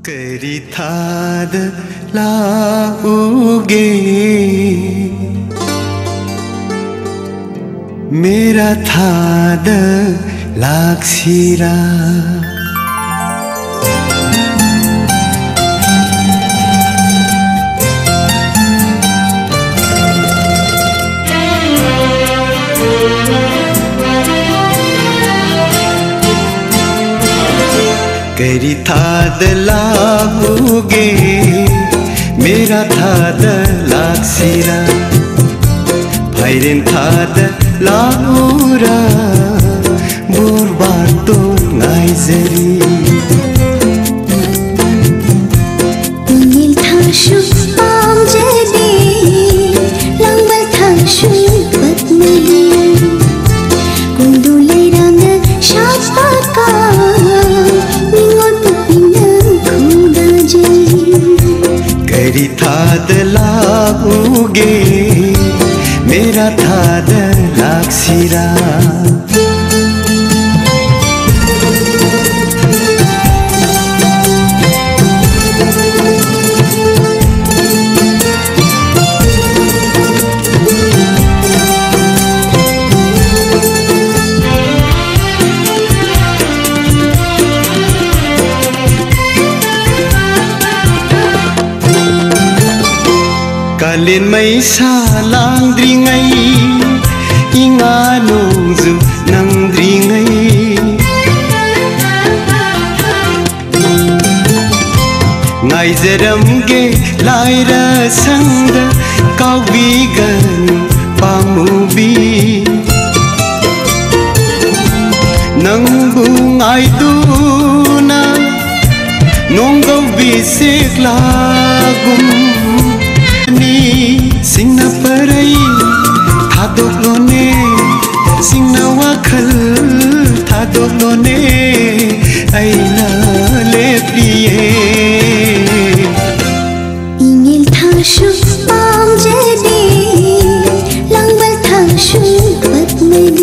करिथाद लाओगे मेरा थाद लाक्सिरा करिथाद लाओगे मेरा थाद लाक्सिरा भाइरेन थाद लाउरा बुरबार तो नाइजरी नील थाशु पाम जेदे लंबल थाशु पत्नी कुंडुले रंग शापका करिथाद लाओगे मेरा थाद लाक्सिरा कालिन मैसा लांद्रिङै इंगा नोंजु नंद्रिङै नाइजरमगे लाइरा संग काविगन पामुबी नंबु आइदुना नोंगौ बिसेक्लागुम सिंना परै थादोक्लोने सिंना वाखल थादोक्लोने ऐना लेप्रिए इंगिल थाशु पाम जेदे लंबल थाशु पत्मदे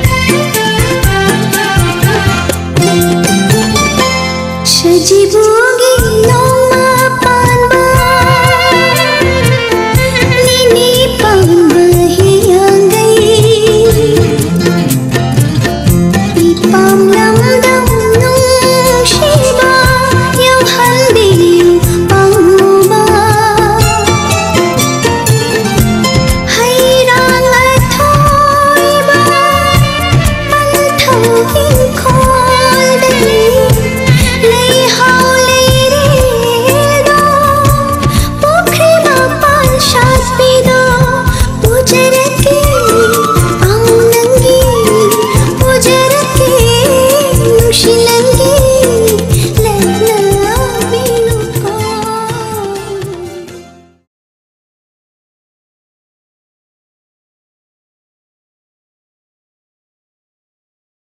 जीवो